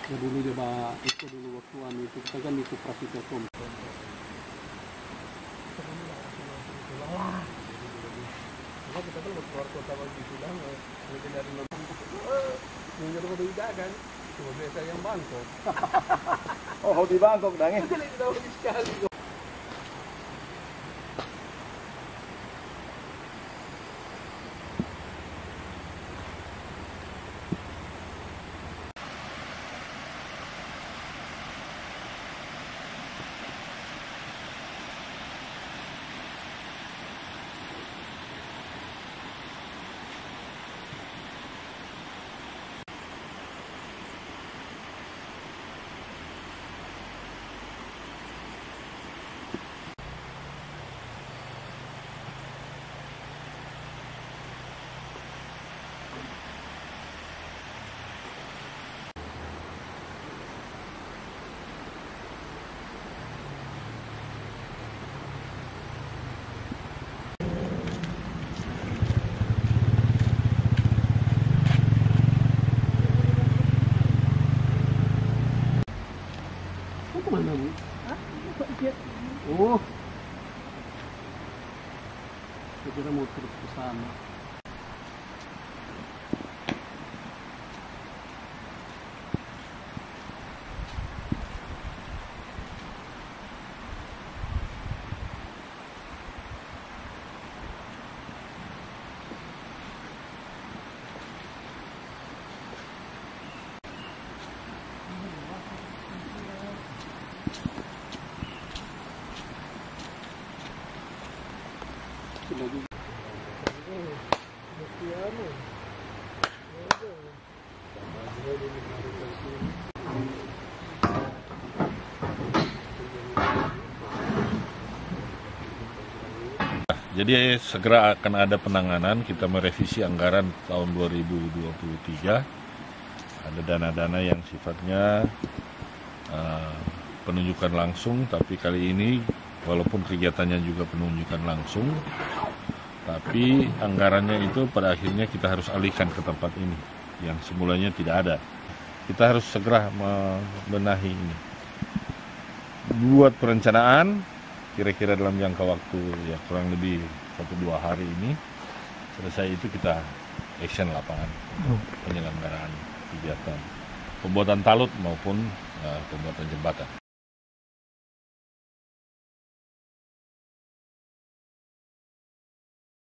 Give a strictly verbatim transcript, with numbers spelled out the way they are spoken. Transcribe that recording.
Ya dulu coba itu dulu waktu anu itu kita kan di koperasi Telkom. Kalau kita kan keluar kota begitu dah, kalau dari nonton yang jadi mobil dagang, cuma biasa yang Bangkok. Oh, di Bangkok dang. Itu lagi tahu sekali. Mana bu? Hah? Oh, saya kira mau terus ke sana. Sudah juga. Jadi segera akan ada penanganan, kita merevisi anggaran tahun dua ribu dua puluh tiga. Ada dana-dana yang sifatnya uh, penunjukan langsung, tapi kali ini walaupun kegiatannya juga penunjukan langsung, tapi anggarannya itu pada akhirnya kita harus alihkan ke tempat ini, yang semulanya tidak ada. Kita harus segera membenahi ini. Buat perencanaan, kira-kira dalam jangka waktu ya kurang lebih satu dua hari ini, selesai itu kita action lapangan, penyelenggaraan kegiatan, pembuatan talut maupun uh, pembuatan jembatan.